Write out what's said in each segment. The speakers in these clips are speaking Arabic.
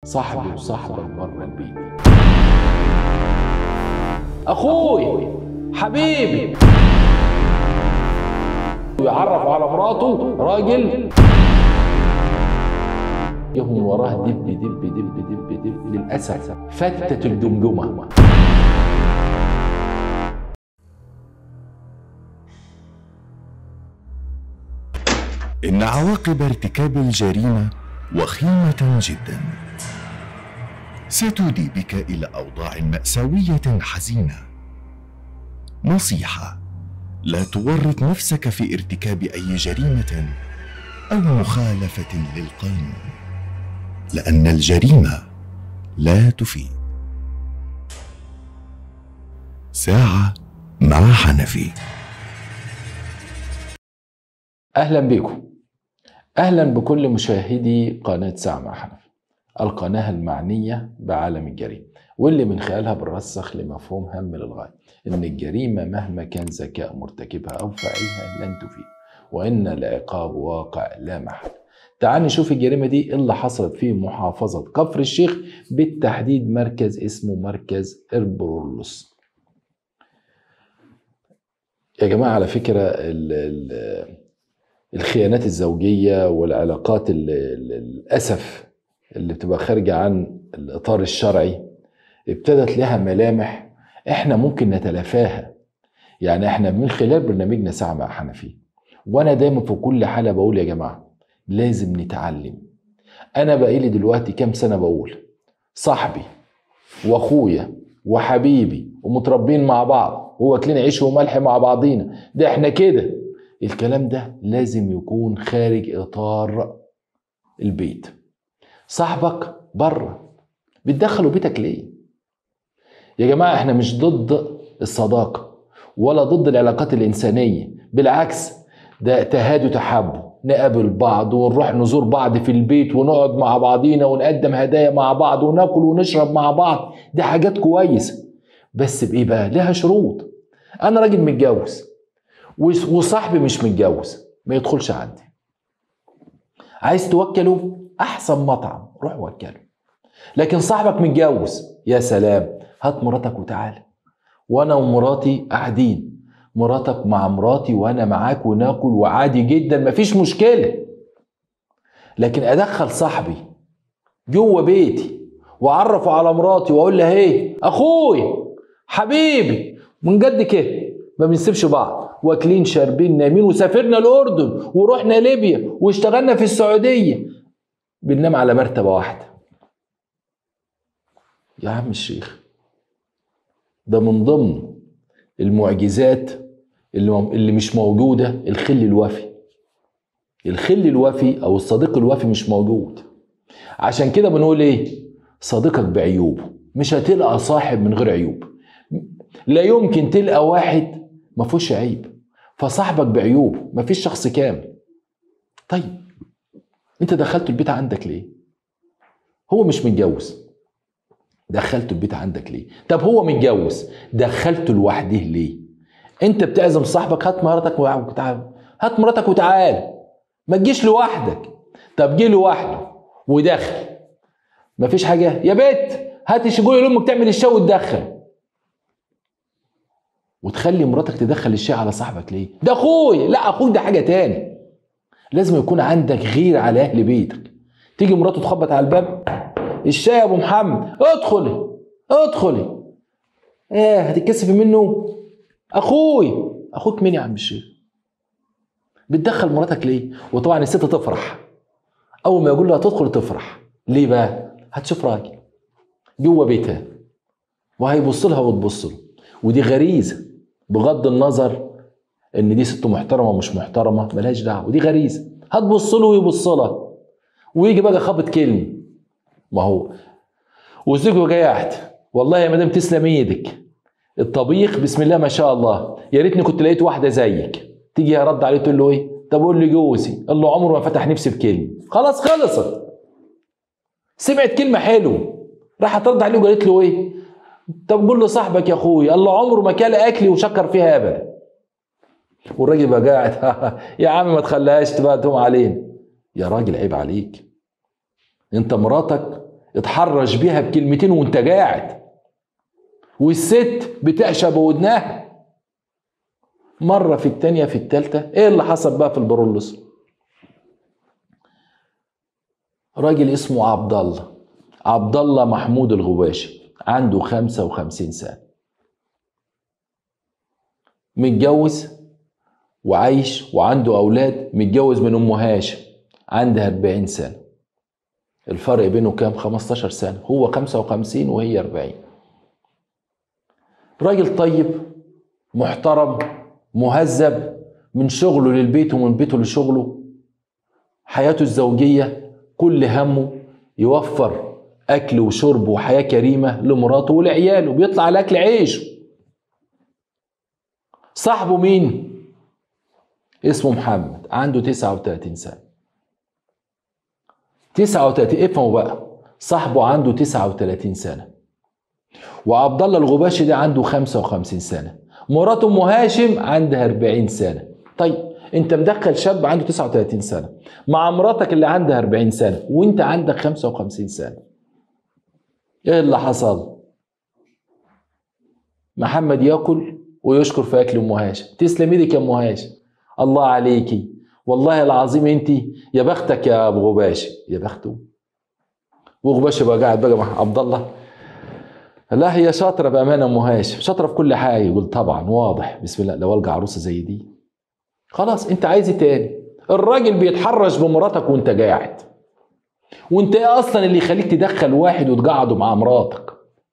صاحبي وصاحبك بره البيت، اخوي حبيبي، ويعرف على مراته راجل يهم وراه دب دب دب دب دب، للاسف فتت الجمجمه. إن عواقب ارتكاب الجريمة وخيمة جدا، ستودي بك إلى أوضاع مأساوية حزينة. نصيحة: لا تورط نفسك في ارتكاب أي جريمة أو مخالفة للقانون، لأن الجريمة لا تفيد. ساعة مع حنفي. اهلا بكم، اهلا بكل مشاهدي قناه ساعة مع حنفي، القناه المعنيه بعالم الجريمه، واللي من خلالها بنرسخ لمفهوم هام للغايه، ان الجريمه مهما كان ذكاء مرتكبها او فاعلها لن تفيد، وان العقاب واقع لا محل. تعال نشوف الجريمه دي اللي حصلت في محافظه كفر الشيخ، بالتحديد مركز اسمه مركز إربرولوس. يا جماعه على فكره الخيانات الزوجية والعلاقات للأسف اللي بتبقى خارجة عن الإطار الشرعي ابتدت لها ملامح احنا ممكن نتلافاها. يعني احنا من خلال برنامجنا ساعة مع حنفي، وانا دايما في كل حالة بقول يا جماعة لازم نتعلم. انا بقالي دلوقتي كام سنة بقول صاحبي واخويا وحبيبي ومتربين مع بعض وواكلين عيش وملح مع بعضينا، ده احنا كده. الكلام ده لازم يكون خارج اطار البيت. صاحبك بره، بتدخله بيتك ليه؟ يا جماعه احنا مش ضد الصداقه ولا ضد العلاقات الانسانيه، بالعكس ده تهاد وتحابب، نقابل بعض ونروح نزور بعض في البيت ونقعد مع بعضينا ونقدم هدايا مع بعض وناكل ونشرب مع بعض، دي حاجات كويسه. بس بايه بقى؟ لها شروط. انا راجل متجوز وصاحبي مش متجوز، ما يدخلش عندي. عايز توكله احسن مطعم روح وكله، لكن صاحبك متجوز يا سلام، هات مراتك وتعالى، وانا ومراتي قاعدين، مراتك مع مراتي وانا معاك وناكل وعادي جدا مفيش مشكله. لكن ادخل صاحبي جوه بيتي واعرفه على مراتي واقول لها ايه اخوي حبيبي من جد كده، ما بنسيبش بعض، واكلين شاربين نايمين، وسافرنا الاردن ورحنا ليبيا واشتغلنا في السعوديه، بننام على مرتبه واحده. يا عم الشيخ، ده من ضمن المعجزات اللي مش موجوده الخل الوفي. الخل الوفي او الصديق الوفي مش موجود. عشان كده بنقول ايه؟ صديقك بعيوبه، مش هتلقى صاحب من غير عيوب. لا يمكن تلقى واحد ما فيهوش عيب، فصاحبك بعيوبه، ما فيش شخص كامل. طيب انت دخلته البيت عندك ليه؟ هو مش متجوز، دخلته البيت عندك ليه؟ طب هو متجوز، دخلته لوحده ليه؟ انت بتعزم صاحبك هات مراتك وتعال، هات مراتك وتعال، ما تجيش لوحدك. طب جه لوحده ودخل، مفيش حاجه يا بيت هاتي شجوي لامك تعمل الشاي وتدخل، وتخلي مراتك تدخل الشاي على صاحبك ليه؟ ده اخوي. لا اخوك ده حاجه تاني. لازم يكون عندك غير على اهل بيتك. تيجي مراته تخبط على الباب، الشاي يا ابو محمد، ادخلي ادخلي. ايه هتتكسفي منه؟ اخوي. اخوك مين يا عم الشيخ؟ بتدخل مراتك ليه؟ وطبعا الست تفرح اول ما يقول لها تدخل، تفرح ليه بقى؟ هتشوف راجل جوه بيتها وهيبص لها وتبص له، ودي غريزه بغض النظر ان دي ست محترمه ومش محترمه، ملهاش دعوه، ودي غريزه، هتبص له ويبص لها، ويجي بقى خابط كلمه. ما هو وزوجه جاي قاعد، والله يا مدام تسلم ايدك، الطبيخ بسم الله ما شاء الله، يا ريتني كنت لقيت واحده زيك. تيجي رد عليه تقول له ايه؟ طب قول لي جوزي، قال له عمره ما فتح نفسي بكلمه. خلاص خلصت. سمعت كلمه حلوه راح ترد عليه وقالت له ايه؟ طب قول له صاحبك يا اخوي، قال له عمره ما كل اكلي وشكر فيها ابدا. والراجل بقى قاعد يا عم ما تخليهاش تبقى تقوم علينا. يا راجل عيب عليك، انت مراتك اتحرش بيها بكلمتين وانت قاعد، والست بتعشى بودنها. مرة في التانية في التالتة، ايه اللي حصل بقى في البرولوس؟ راجل اسمه عبد الله محمود الغباشي، عنده 55 سنة، متجوز وعايش وعنده أولاد، متجوز من أم هاشم عندها 40 سنة. الفرق بينه كام؟ 15 سنة، هو 55 وهي 40. راجل طيب محترم مهذب، من شغله للبيت ومن بيته لشغله. حياته الزوجية كل همه يوفر أكل وشرب وحياة كريمة لمراته ولعياله، بيطلع على أكل عيشه. صاحبه مين؟ اسمه محمد، عنده 39 سنة. 39، افهموا بقى، صاحبه عنده 39 سنة، وعبد الله الغباشي ده عنده 55 سنة، مراته ام هاشم عندها 40 سنة. طيب انت مدخل شاب عنده 39 سنة مع مراتك اللي عندها 40 سنة وانت عندك 55 سنة، ايه اللي حصل؟ محمد ياكل ويشكر في اكل ام هاشم. تسلم ايدك يا ام هاشم، الله عليكي، والله العظيم انت يا بختك يا ابو غباشي، يا بخته. وغباشي بقى قاعد بقى مع عبد الله، لا هي شاطره بامانه ام هاشم، شاطره في كل حاجه. يقول طبعا واضح، بسم الله، لو القى عروسه زي دي خلاص انت عايز ايه تاني؟ الراجل بيتحرش بمراتك وانت قاعد، وانت ايه اصلا اللي يخليك تدخل واحد وتقعده مع مراتك؟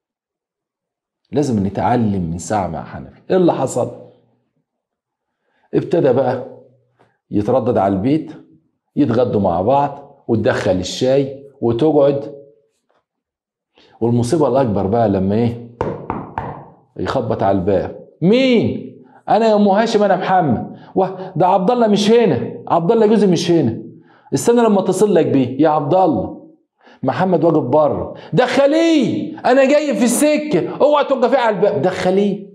لازم نتعلم من ساعه مع حنفي. ايه اللي حصل؟ ابتدى بقى يتردد على البيت، يتغدوا مع بعض وتدخل الشاي وتقعد. والمصيبه الاكبر بقى لما ايه؟ يخبط على الباب. مين؟ انا يا ام هاشم، انا محمد. ده عبد الله مش هنا، عبد الله جوزي مش هنا، استنى لما اتصل لك بيه يا عبد الله. محمد واقف بره. دخليه، انا جاي في السكه، اوعى توقفيه على الباب. دخليه.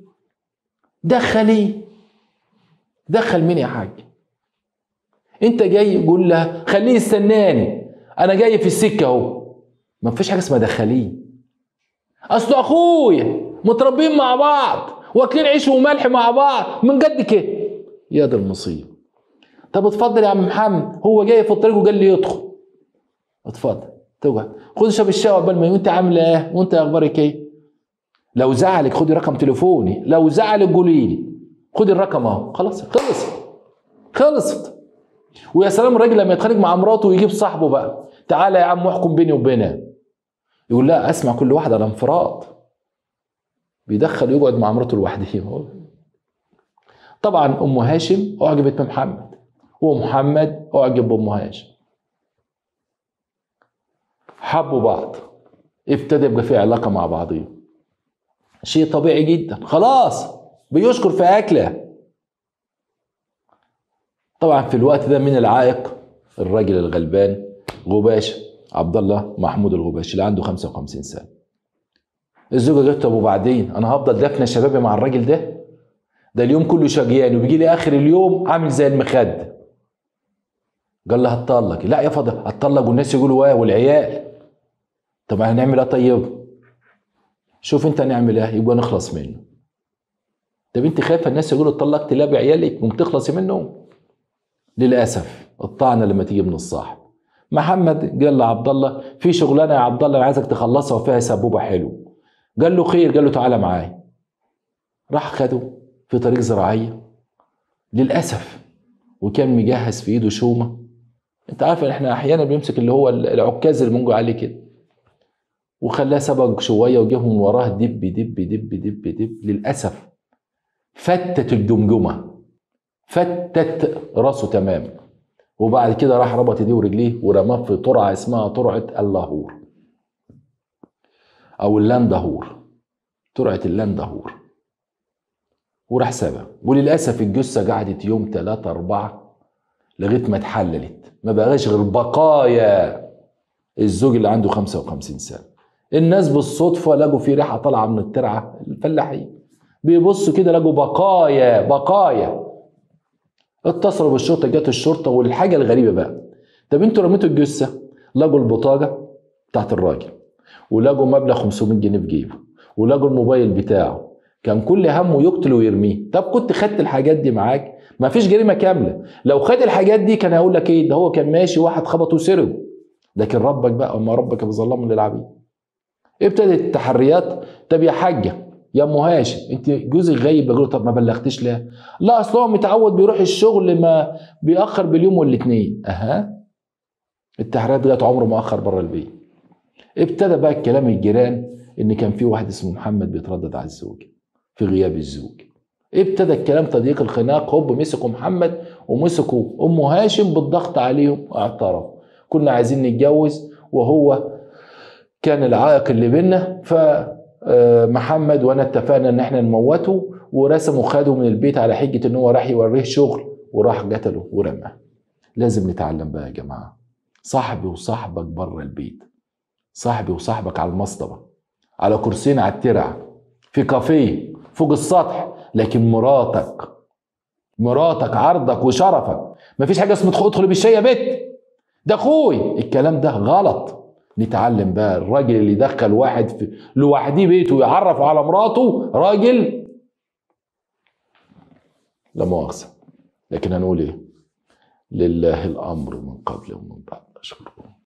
دخل مين يا حاج؟ انت جاي قول لها خليه يستناني، انا جاي في السكه اهو. ما فيش حاجه اسمها دخليه، اصله اخويا، متربيين مع بعض واكلين عيش وملح مع بعض من قد كده. يا ده المصيبه. طب اتفضل يا عم محمد، هو جاي في الطريق وقال لي يدخل. اتفضل تقعد، خد شرب الشاي قبل ما وانت عامله ايه وانت اخبارك ايه؟ لو زعلك خدي رقم تليفوني، لو زعلك قولي لي، خدي الرقم اهو. خلاص خلصت. ويا سلام الراجل لما يتخانق مع مراته ويجيب صاحبه بقى، تعالى يا عم احكم بيني وبينها، يقول لا اسمع كل واحد على انفراد، بيدخل يقعد مع مراته لوحده. طبعا ام هاشم اعجبت بمحمد، ومحمد اعجب بام هاشم، حبوا بعض، ابتدى يبقى في علاقه مع بعضهم، شيء طبيعي جدا. خلاص بيشكر في اكله. طبعا في الوقت ده من العائق؟ الراجل الغلبان غباشي، عبد الله محمود الغباشي اللي عنده 55 سنه. الزوجه قالت طب وبعدين انا هفضل دافنه شبابي مع الراجل ده اليوم كله شقيان وبيجي لي اخر اليوم عامل زي المخد. قال لها هتطلق. لا يا فضل هتطلق والناس يقولوا والعيال. طب هنعمل ايه؟ طيب شوف انت هنعمل ايه يبقى نخلص منه. طب انت خايفه الناس يقولوا اتطلقت لا بعيالك وبتخلصي منهم؟ للاسف الطعنه لما تيجي من الصاحب. محمد قال لعبد الله في شغلانه يا عبد الله انا عايزك تخلصها وفيها سبوبه حلو. قال له خير. قال له تعالى معايا. راح خده في طريق زراعيه للاسف، وكان مجهز في ايده شومه. انت عارف ان احنا احيانا بنمسك اللي هو العكاز اللي بنقول عليه كده، وخلاه سبق شويه وجيهم من وراه دب دب دب دب دب. للاسف فتت الجمجمه، فتت راسه تمام. وبعد كده راح ربط ايديه ورجليه ورماه في ترعه اسمها ترعه اللاهور او اللاندهور، ترعه اللاندهور، وراح سابها. وللاسف الجثه قعدت يوم 3 4 لغايه ما اتحللت، ما بقاش غير بقايا الزوج اللي عنده 55 سنه. الناس بالصدفه لقوا في ريحه طالعه من الترعه، الفلاحين بيبصوا كده لقوا بقايا. اتصلوا بالشرطه، جت الشرطه. والحاجه الغريبه بقى، طب انتوا رميتوا الجثه، لقوا البطاقه بتاعت الراجل ولقوا مبلغ 500 جنيه في جيبه، ولقوا الموبايل بتاعه، كان كل همه يقتل ويرميه. طب كنت خدت الحاجات دي معاك، ما فيش جريمه كامله. لو خد الحاجات دي كان هيقول لك ايه؟ ده هو كان ماشي واحد خبطه وسرقه. لكن ربك بقى، وما ربك بظلام للعبيد. ابتدت التحريات. طب يا حاجه، يا ام هاشم، انت جوزك غايب. بقول له طب ما بلغتش ليه؟ لا اصل هو متعود بيروح الشغل ما بيأخر باليوم والاتنين. التحريات جت عمره ما اخر بره البيت. ابتدى بقى الكلام الجيران ان كان في واحد اسمه محمد بيتردد على الزوج في غياب الزوج. ابتدى الكلام تضييق الخناق، هوب مسكوا محمد ومسكوا ام هاشم بالضغط عليهم واعترفوا. كنا عايزين نتجوز وهو كان العائق اللي بينا، فمحمد وانا اتفقنا ان احنا نموته، ورسموا خده من البيت على حجه ان هو راح يوريه شغل، وراح قتله ورماه. لازم نتعلم بقى يا جماعه، صاحبي وصاحبك بره البيت، صاحبي وصاحبك على المصطبه، على كرسيين على الترع، في كافيه فوق السطح، لكن مراتك عرضك وشرفك. مفيش حاجه اسمها ادخل بالشاي يا بت، ده اخوي. الكلام ده غلط. نتعلم بقى. الراجل اللي يدخل واحد في لوحديه بيته ويعرف على مراته راجل لا مؤاخذه. لكن هنقول ايه؟ لله الامر من قبل ومن بعد. اشكركم.